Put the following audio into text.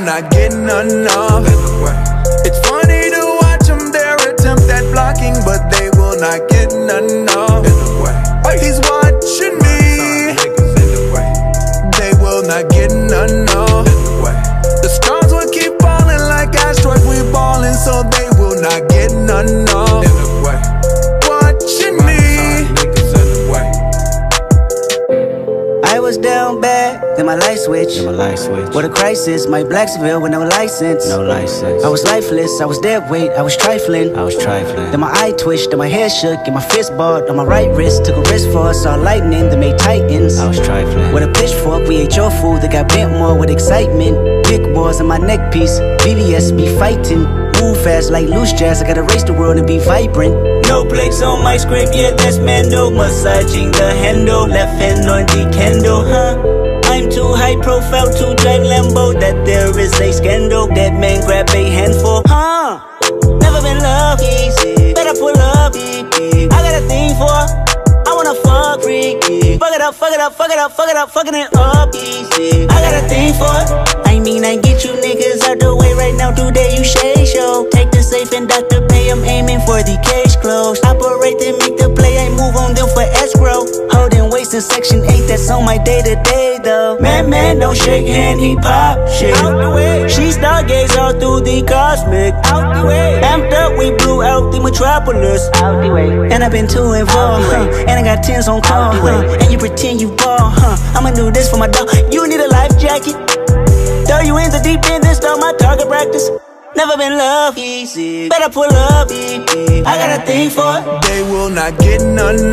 not get none off. It's funny to watch them, their attempt at blocking, but they will not get none off. He's watching me, they will not get none off. The stars will keep falling like asteroids, we ballin', so they will not get none off. Watching me. I was down bad, then my light switch. What a crisis, my Blacksville with no license. I was lifeless, I was dead weight, I was trifling. Then my eye twitched, then my hair shook, and my fist balled on my right wrist. Took a risk for us, saw lightning that made titans. With a pitchfork, we ate your food that got bent more with excitement. Big balls in my neck piece, BBS be fighting. Move fast like loose jazz, I gotta race the world and be vibrant. No plates on my scrape, yeah, that's Mando. Massaging the handle, left hand on the candle, I'm too high profile to drive Lambo. That there is a scandal, that man grab a handful, Never been loved easy, better pull up, I got a thing for, I wanna fuck freaky. Fuck it up, fuck it up, fuck it up, fuck it up, fucking it up easy. I got a thing for, I mean I get you niggas out the way right now. Today you shade show. Take the safe and Dr. Pay, I'm aiming for the case closed. Operate and make the play, I move on them for escrow. Holding weights in section 8, that's on my day-to-day though. Man, don't shake hand, he pop shit. Out the way. She stargaze all through the cosmic. Out the way. Amped up, we blew out the metropolis. Out the way. And I've been too involved, and I got 10s on call, and you pretend you ball, I'ma do this for my dog. You need a life jacket. Throw you in the deep end, then start my target practice. Never been loved easy, better pull up, I got a thing for it. They will not get none.